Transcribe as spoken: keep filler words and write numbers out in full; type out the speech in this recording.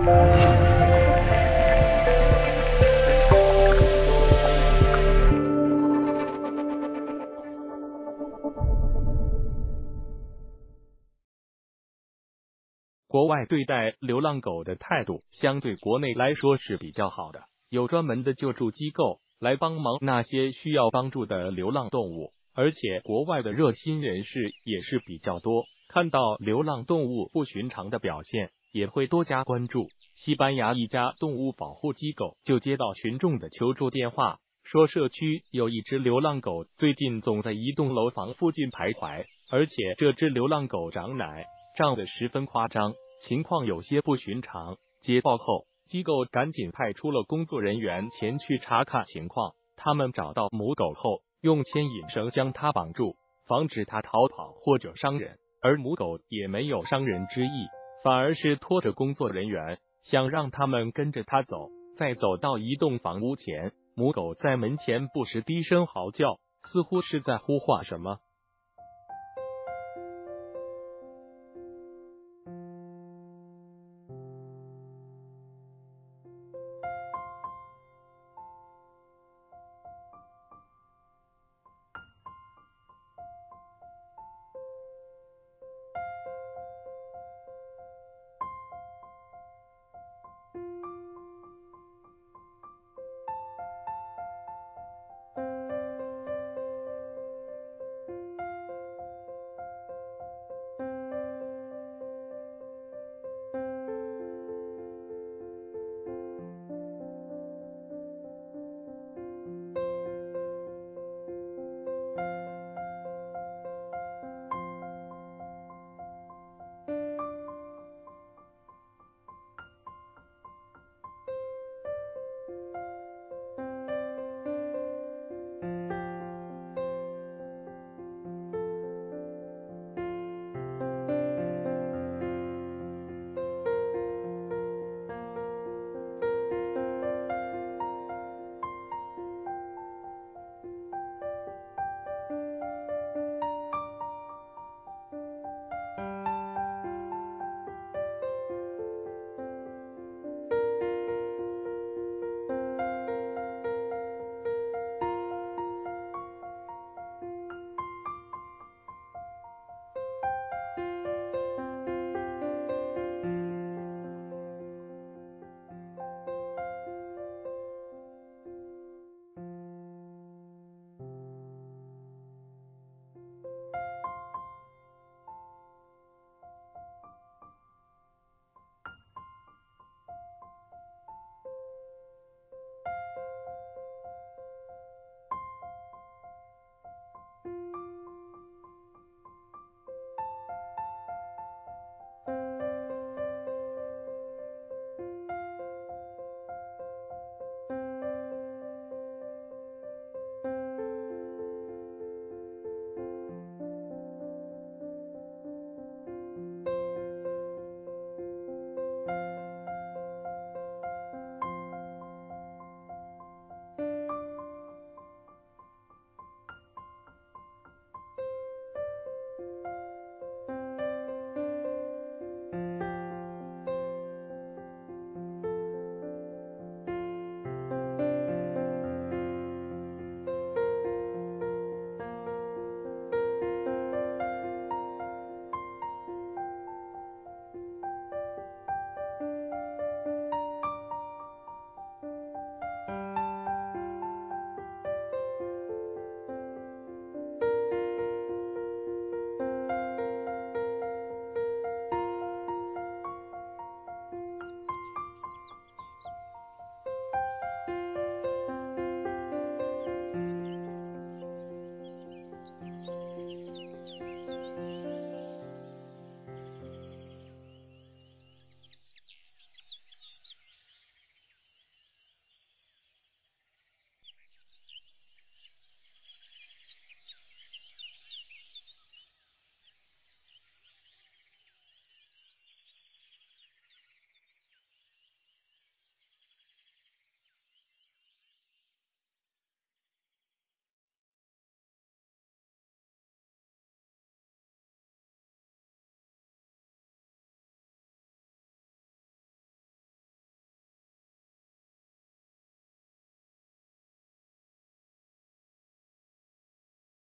国外对待流浪狗的态度相对国内来说是比较好的，有专门的救助机构来帮忙那些需要帮助的流浪动物，而且国外的热心人士也是比较多，看到流浪动物不寻常的表现，也会多加关注。西班牙一家动物保护机构就接到群众的求助电话，说社区有一只流浪狗最近总在一栋楼房附近徘徊，而且这只流浪狗长奶长得十分夸张，情况有些不寻常。接报后，机构赶紧派出了工作人员前去查看情况。他们找到母狗后，用牵引绳将它绑住，防止它逃跑或者伤人。而母狗也没有伤人之意，反而是拖着工作人员，想让他们跟着它走。在走到一栋房屋前，母狗在门前不时低声嚎叫，似乎是在呼唤什么。